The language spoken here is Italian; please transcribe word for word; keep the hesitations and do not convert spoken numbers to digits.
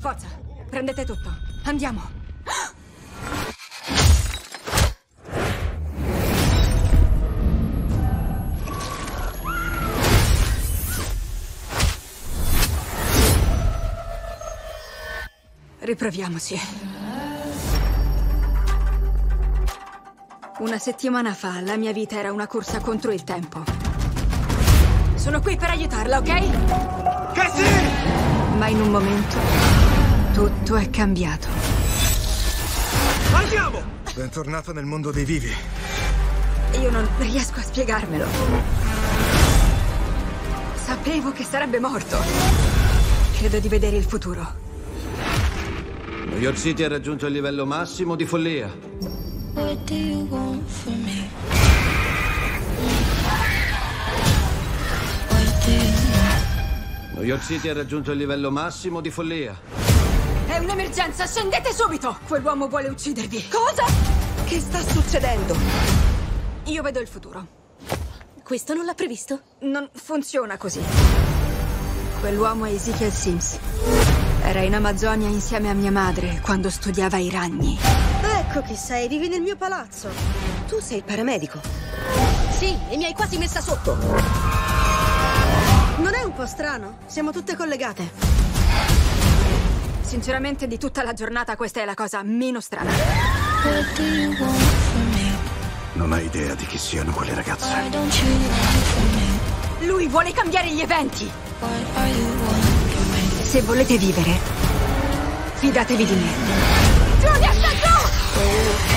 Forza, prendete tutto. Andiamo. Riproviamoci. Una settimana fa la mia vita era una corsa contro il tempo. Sono qui per aiutarla, ok? Cassie! Ma in un momento tutto è cambiato. Andiamo! Bentornato nel mondo dei vivi. Io non riesco a spiegarmelo. Sapevo che sarebbe morto. Credo di vedere il futuro. New York City ha raggiunto il livello massimo di follia. What do you want from me? What do you want? New York City ha raggiunto il livello massimo di follia. È un'emergenza, scendete subito! Quell'uomo vuole uccidervi. Cosa? Che sta succedendo? Io vedo il futuro. Questo non l'ha previsto? Non funziona così. Quell'uomo è Ezekiel Sims. Era in Amazzonia insieme a mia madre quando studiava i ragni. Ecco chi sei, vivi nel mio palazzo. Tu sei il paramedico. Sì, e mi hai quasi messa sotto. Non è un po' strano? Siamo tutte collegate. Sinceramente, di tutta la giornata questa è la cosa meno strana. What do you want from me? Non hai idea di chi siano quelle ragazze. Why don't you run from me? Lui vuole cambiare gli eventi. What are you wanting me? Se volete vivere, fidatevi di me. Giulia, sta giù!